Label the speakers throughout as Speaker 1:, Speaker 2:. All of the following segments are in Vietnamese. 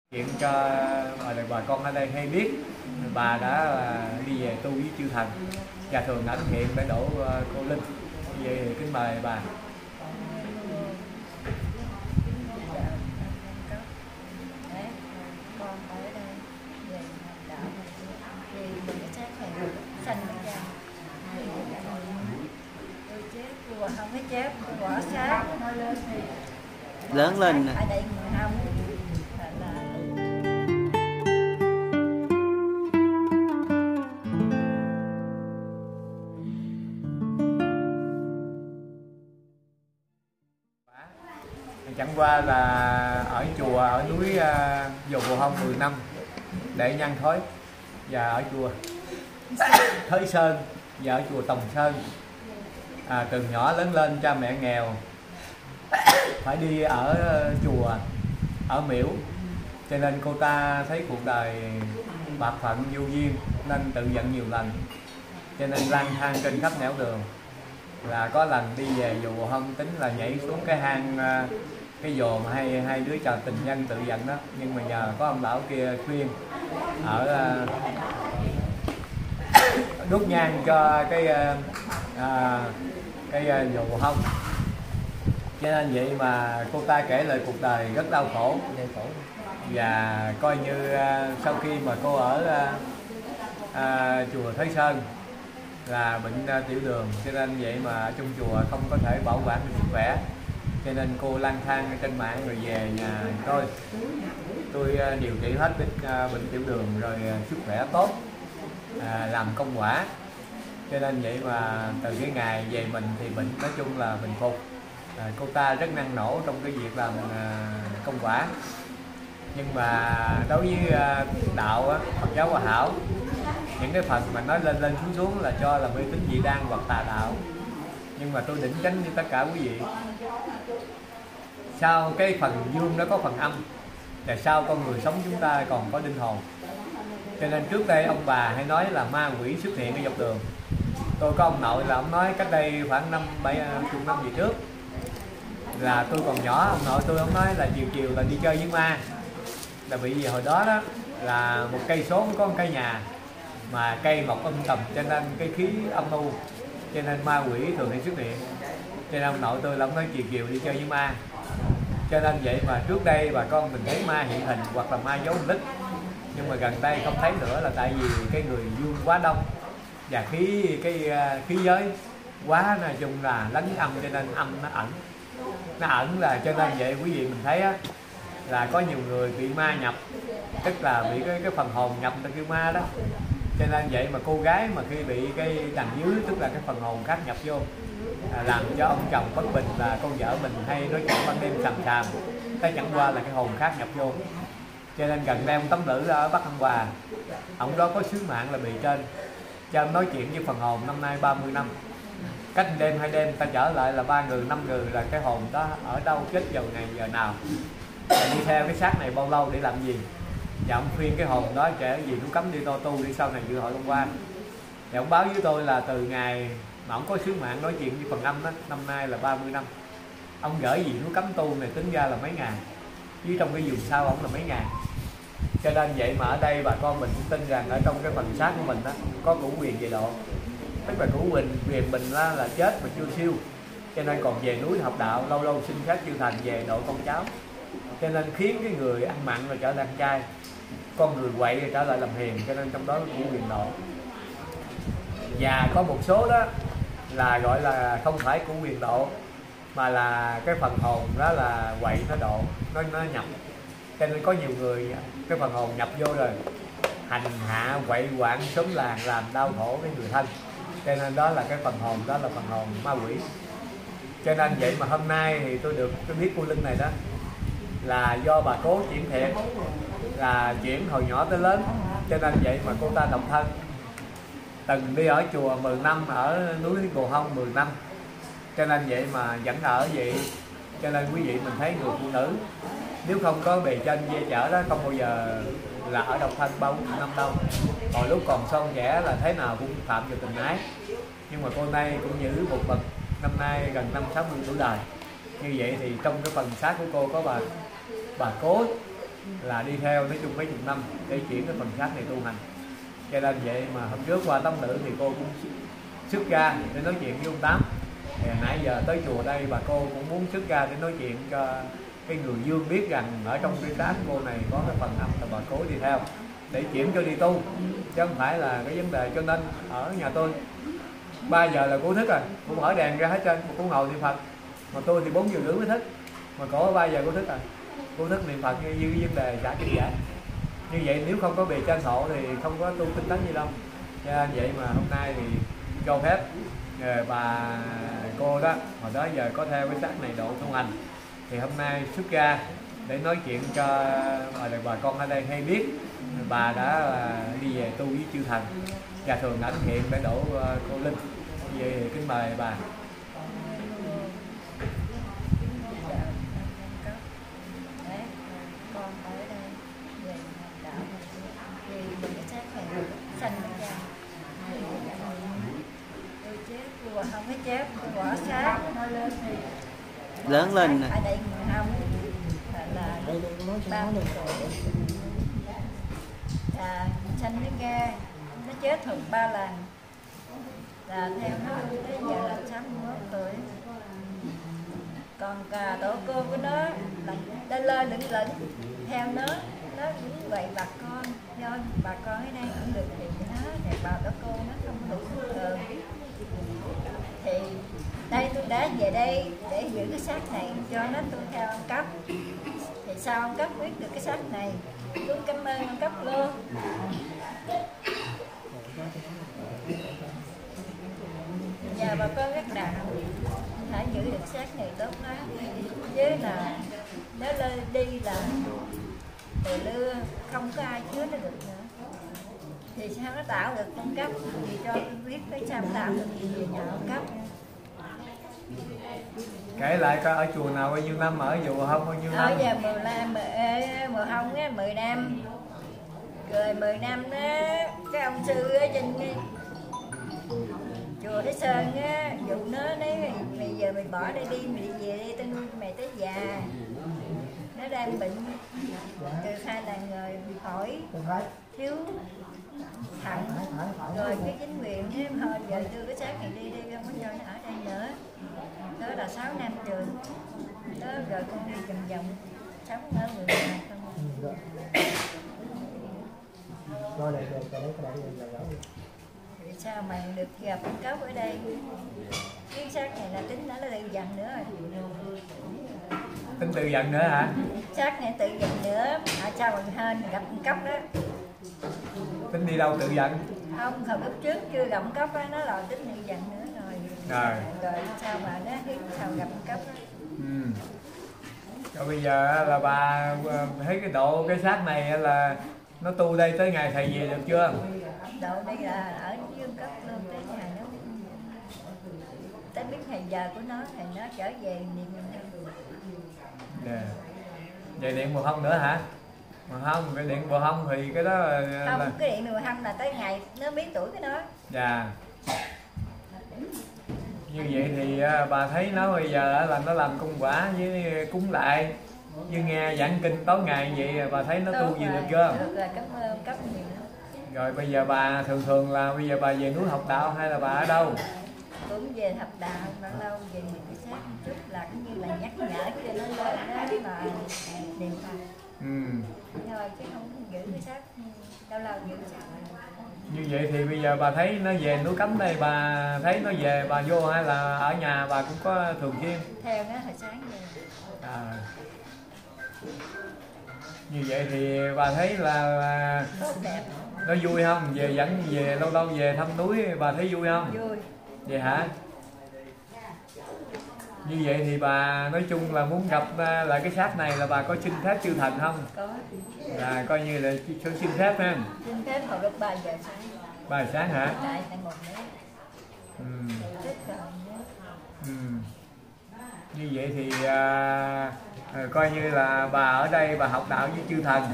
Speaker 1: Chuyện cho bà con ở đây hay biết bà đã đi về tu với chư thần và thường ẩn hiện để đổ cô linh. Vậy thì kính mời bà.
Speaker 2: Con ở đây về đạo vì mình cái xác này xanh cái da tôi chết cô không có chết cô bỏ xác nó lên thì
Speaker 3: lớn lên nè.
Speaker 2: ở đây người không
Speaker 1: Chẳng qua là ở chùa ở núi Dầu Bồ Hông 10 năm để nhang khói, và ở chùa Thới Sơn và ở chùa Tòng Sơn. Từ nhỏ lớn lên cha mẹ nghèo, phải đi ở chùa, ở miễu, cho nên cô ta thấy cuộc đời bạc phận vô duyên nên tự giận nhiều lần, cho nên lang thang trên khắp nẻo đường. Là có lần đi về Dầu Bồ Hông tính là nhảy xuống cái hang, cái dồ mà hai đứa chồng tình nhân tự giận đó, nhưng mà nhờ có ông lão kia khuyên ở đốt nhang cho cái dồ Bồ Hông, cho nên vậy mà cô ta kể lại cuộc đời rất đau khổ. Và coi như sau khi mà cô ở chùa Thới Sơn là bệnh tiểu đường, cho nên vậy mà ở trong chùa không có thể bảo quản được sức khỏe, cho nên cô lang thang trên mạng rồi về nhà tôi điều trị hết bệnh tiểu đường rồi, sức khỏe tốt, làm công quả. Cho nên vậy mà từ cái ngày về mình thì bệnh nói chung là bình phục. Cô ta rất năng nổ trong cái việc làm công quả. Nhưng mà đối với đạo Phật giáo Hòa Hảo, những cái phần mà nói lên xuống là cho là mê tín dị đoan hoặc tà đạo. Nhưng mà tôi đỉnh chánh với tất cả quý vị, sau cái phần dương nó có phần âm, và sau con người sống chúng ta còn có linh hồn. Cho nên trước đây ông bà hay nói là ma quỷ xuất hiện ở dọc đường. Tôi có ông nội là ông nói cách đây khoảng 70 năm về trước, là tôi còn nhỏ, ông nội tôi ông nói là chiều là đi chơi với ma. Là bị gì hồi đó đó là một cây số có một cây nhà mà cây mọc tầm, cho nên cái khí âm u, cho nên ma quỷ thường hay xuất hiện. Cho nên ông nội tôi là ông nói chiều đi chơi với ma. Cho nên vậy mà trước đây bà con mình thấy ma hiện hình hoặc là ma giấu lít, nhưng mà gần đây không thấy nữa, là tại vì cái người dương quá đông và khí giới quá, nói chung là lấn âm, cho nên âm nó ẩn là cho nên vậy quý vị mình thấy á, là có nhiều người bị ma nhập, tức là bị cái phần hồn nhập ta kêu ma đó. Cho nên vậy mà cô gái mà khi bị cái đằng dưới, tức là cái phần hồn khác nhập vô, làm cho ông chồng bất bình, là con vợ mình hay nói chuyện ban đêm xàm, cái chẳng qua là cái hồn khác nhập vô. Cho nên gần đây ông Tấm Lữ ở Bắc Hưng Hòa, ông đó có sứ mạng là bị trên cho ông nói chuyện với phần hồn năm nay 30 năm, cách đêm 2 đêm ta trở lại là 3 người 5 người, là cái hồn đó ở đâu, chết vào ngày giờ nào, và đi theo cái xác này bao lâu để làm gì. Và ông khuyên cái hồn đó trẻ gì nó cấm đi tu đi, sau này dự hội công quan. Thì ông báo với tôi là từ ngày mà ông có sứ mạng nói chuyện với phần âm đó, năm nay là 30 năm. Ông gửi gì nó cấm tu này tính ra là mấy ngàn, chứ trong cái vùng sau ông là mấy ngàn. Cho nên vậy mà ở đây bà con mình cũng tin rằng ở trong cái phần xác của mình đó có cửu quyền về độ, tức là cửu quyền mình là chết mà chưa siêu, cho nên còn về núi học đạo, lâu lâu xin phép chư thành về độ con cháu. Cho nên khiến cái người ăn mặn là trở thành ăn chay, con người quậy trở lại làm hiền, cho nên trong đó cửu quyền độ. Và có một số đó là gọi là không phải cửu quyền độ, mà là cái phần hồn đó là quậy nó độ, nó nhập. Cho nên có nhiều người cái phần hồn nhập vô rồi hành hạ quậy quạng xóm làng, làm đau khổ cái người thân. Cho nên đó là cái phần hồn, đó là phần hồn ma quỷ. Cho nên vậy mà hôm nay thì tôi được biết cô Linh này đó là do bà cố chuyển thiện, là chuyển hồi nhỏ tới lớn. Cho nên vậy mà cô ta độc thân, từng đi ở chùa 10 năm, ở núi Bồ Hông 10 năm. Cho nên vậy mà vẫn ở vậy. Cho nên quý vị mình thấy người phụ nữ nếu không có bề trên che chở đó, không bao giờ là ở độc thân 30 năm đâu. Hồi lúc còn son trẻ là thế nào cũng phạm vào tình ái, nhưng mà cô này cũng giữ một bậc, năm nay gần 50-60 tuổi đời. Như vậy thì trong cái phần xác của cô có bà cố là đi theo nói chung mấy chục năm để chuyển cái phần xác này tu hành. Cho nên vậy mà hôm trước qua Tống Nữ thì cô cũng xuất ra để nói chuyện với ông Tám. Thì nãy giờ tới chùa đây bà cô cũng muốn xuất ra để nói chuyện cho cái người dương biết rằng ở trong cái xác cô này có cái phần âm là bà cố đi theo để chuyển cho đi tu, chứ không phải là cái vấn đề. Cho nên ở nhà tôi 3 giờ là cô thức rồi, cô mở đèn ra hết trơn, cô ngồi niệm Phật. Mà tôi thì 4 giờ rưỡi mới thức, mà cổ 3 giờ cô thức rồi, cô thức niệm Phật như vấn đề trả kinh giải. Như vậy nếu không có bề trên hộ thì không có tu tinh tấn gì đâu. Cho nên vậy mà hôm nay thì cho phép bà cô đó hồi đó giờ có theo cái xác này độ tu hành, thì hôm nay xuất ra để nói chuyện cho bà con ở đây hay biết bà đã đi về tu với chư thần và thường ảnh hiện để độ cô Linh. Vậy thì kính mời bà.
Speaker 2: Con ở đây về đạo vì mình cái xác này sanh ra tôi chết tôi không có chết, tôi bỏ xác nó lên thì
Speaker 3: Lớn lên nè.
Speaker 2: ở đây mình không là 30 tuổi là sanh nó ra, nó chết thường 3 lần là theo nó tới giờ là 61 tuổi. Còn cả tổ cô của nó là lên lên lửng lửng theo nó cũng vậy. Bà con do bà con ở đây cũng được thì nó thì bà tổ cô nó không đủ thường thì đây tôi đã về đây để giữ cái xác này cho nó tôi theo ông cấp. Thì sao ông cấp biết được cái xác này, tôi cảm ơn ông cấp luôn. Giờ bà con các đạo phải giữ được xác này tốt lắm, với là nó lên đi là từ lưa không có ai chứa nó được nữa. Thì sao nó tạo được con cấp thì cho tôi biết cái sao tạo được gì nhà ông cấp.
Speaker 1: Kể lại coi ở chùa nào bao nhiêu năm, ở chùa không bao nhiêu năm?
Speaker 2: Ở giờ 10 không á 10 năm. Rồi 10 năm đó cái ông sư ở trên chùa Thái Sơn á dụ nó nói mày giờ mày bỏ đây đi, mày đi về đi, tao nuôi mày tới già. Nó đang bệnh từ 2 lần rồi, hỏi thiếu thận rồi cái chính quyền thế thôi giờ đưa cái xác này đi không có cho nó ở đây nữa. Đó là 6 năm trường đó, rồi con đi vòng vòng sống ở người nhà không. Vì sao mà được gặp con cốc ở đây? Cái xác này là tính nó tự dần nữa rồi.
Speaker 1: Tính tự giận nữa hả?
Speaker 2: Xác này tự dần nữa. Sao mà hên gặp con cốc đó.
Speaker 1: Tính đi đâu tự giận?
Speaker 2: Không, hồi lúc trước chưa gặp con cốc đó, nó là tính tự dần nữa rồi. Rồi sao mà nó hiếm sao gặp con cốc đó.
Speaker 1: Rồi bây giờ là bà thấy cái độ cái xác này là nó tu đây tới ngày thầy về được chưa?
Speaker 2: Độ đây là ở Dương Cấp luôn tới ngày nó tới biết ngày giờ của nó thì nó trở về niệm
Speaker 1: Về điện mùa hông nữa hả? Mùa hông, cái điện mùa hông thì cái đó
Speaker 2: không
Speaker 1: là...
Speaker 2: cái điện mùa hông là tới ngày nó biết tuổi cái đó.
Speaker 1: Dạ. Như vậy thì bà thấy nó bây giờ là nó làm công quả với cúng lại như nghe giảng kinh tối ngày vậy, bà thấy nó tu gì được chưa?
Speaker 2: Được rồi, cảm ơn cấp nhiều.
Speaker 1: Rồi bây giờ bà thường là bây giờ bà về núi học đạo hay là bà ở đâu?
Speaker 2: Cũng về học đạo, bao lâu về những cái xác một chút là cũng như là nhắc nhở cho nó lên đó mà niệm Phật. Rồi chứ không giữ cái xác lâu lâu giữ xác.
Speaker 1: Như vậy thì bây giờ bà thấy nó về núi Cấm đây, bà thấy nó về bà vô hay là ở nhà bà cũng có thường xuyên?
Speaker 2: Theo nó hồi sáng về.
Speaker 1: Như vậy thì bà thấy là
Speaker 2: tốt đẹp.
Speaker 1: nó vui không? Về dẫn về lâu lâu về thăm núi bà thấy vui không?
Speaker 2: Vui.
Speaker 1: Vậy hả? Như vậy thì bà nói chung là muốn gặp lại cái xác này là bà có xin phép chư thần không?
Speaker 2: Có.
Speaker 1: Là coi như là xin phép ha.
Speaker 2: Xin phép hồi lúc 3 giờ sáng.
Speaker 1: 3 giờ sáng hả?
Speaker 2: Tại một nữa.
Speaker 1: Như vậy thì coi như là bà ở đây bà học đạo với chư thần.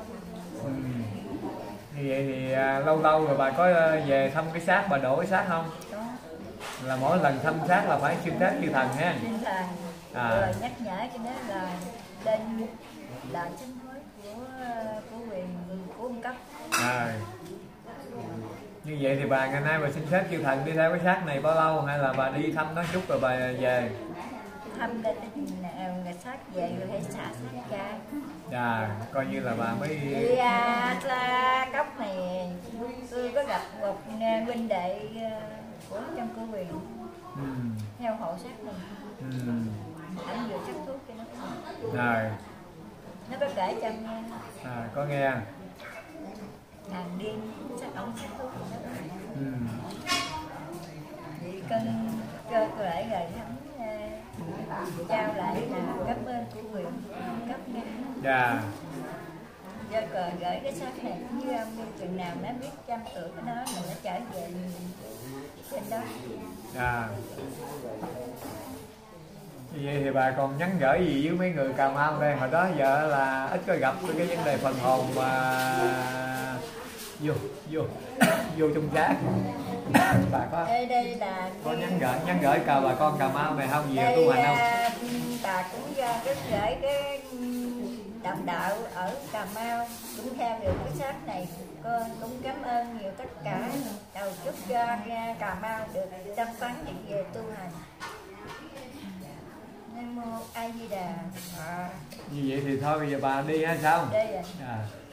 Speaker 1: Như vậy thì lâu lâu rồi bà có về thăm cái xác, bà đổ cái xác không?
Speaker 2: Có.
Speaker 1: Là mỗi lần thăm xác là phải xin phép chư thần ha.
Speaker 2: Xin thần. Rồi nhắc nhở cho nó là lên là sám hối của
Speaker 1: Như vậy thì bà ngày nay bà xin phép chư thần đi theo cái xác này bao lâu, hay là bà đi thăm nó chút rồi bà về?
Speaker 2: Thăm lên người xác về rồi hãy xả xác ra.
Speaker 1: Dạ, coi như là bà mới
Speaker 2: Thì xa cốc này tôi có gặp một huynh đệ của trong cửa quyền theo hộ xác mình. Anh vừa sắc thuốc cho nó.
Speaker 1: Rồi.
Speaker 2: Nó có kể cho nghe.
Speaker 1: Có nghe.
Speaker 2: Hàng đêm sắc ổng sắc thuốc cho nó. Vì cân cơ lại rồi hắn trao lại là cảm ơn của quyền cấp nghe.
Speaker 1: Dạ.
Speaker 2: Do cờ gửi cái xác này cũng như ông, chừng nào nó biết 100 tuổi của nó mình nó trở về trên đó.
Speaker 1: Dạ. Như vậy thì bà còn nhắn gửi gì với mấy người Cà Mau đây? Hồi đó giờ là ít có gặp cái vấn đề phần hồn mà vô trong xác. Bà có
Speaker 2: đây là
Speaker 1: có nhắn gửi bà con Cà Mau này không, gì tu hành không?
Speaker 2: Bà cũng rất gửi cái đồng đạo ở Cà Mau cũng theo được cái xác này, con cũng cảm ơn nhiều tất cả, đầu chúc cho Cà Mau được tâm tấn về tu hành. Nam mô A Di Đà.
Speaker 1: Như vậy thì thôi bây giờ bà đi hay sao?
Speaker 2: Đây rồi.
Speaker 1: À.